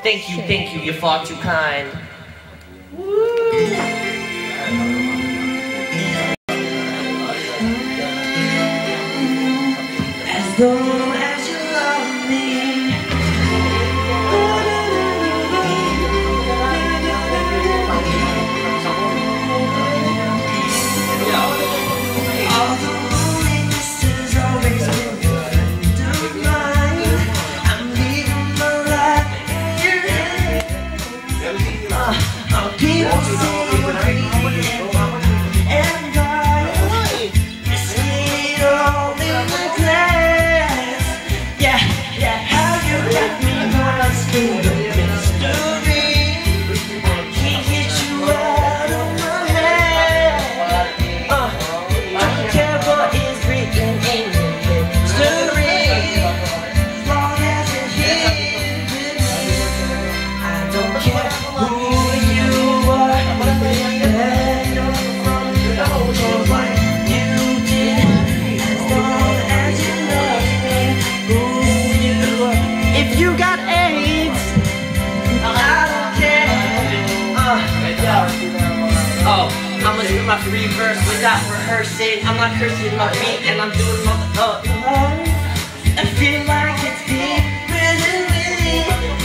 Thank you, you're far too kind. As long as you love me. All the loneliness has always been a friend of mine. I'm leaving my life in your hands. People say we're greedy and blind. This ain't all in the glass. Yeah, how you got me lost in the mystery. I can't get you out of my head. Don't care what is written in the mystery. As long as you're here with me, I don't care who you are. Where you're from, or what you did. As long as you love me, who you are. If you got AIDS, I don't care. I'ma do my free verse without rehearsing. I'm not cursing my beat and I'm doing my I feel like it's deeper than me.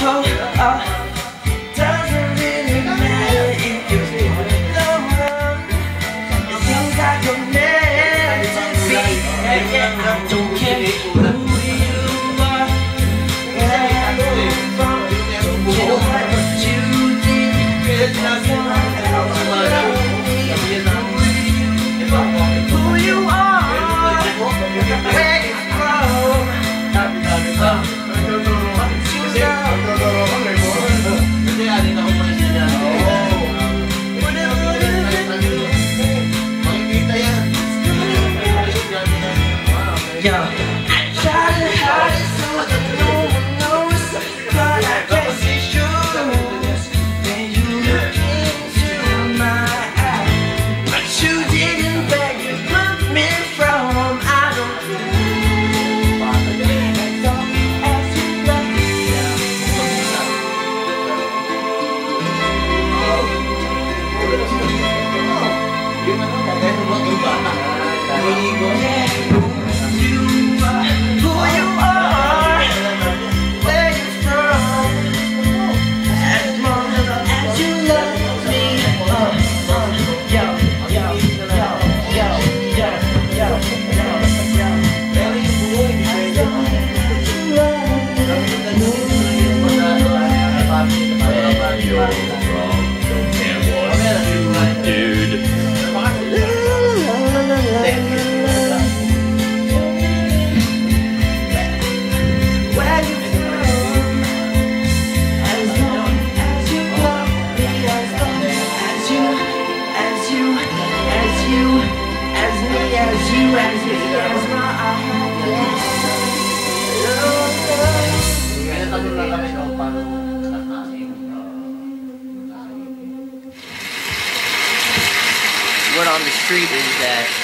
Doesn't really matter if you're doing the wrong. It seems like you're meant to be. I don't care who you are, where you're from, don't care what you did. As long as you love me. Who you are, where you from, I try to hide it so that no one knows, but I guess it shows when you look into my eyes. But you didn't beg to put me from. I don't care. As long as you love me. Who you are, where you from. As long as you love me. Word on the street is that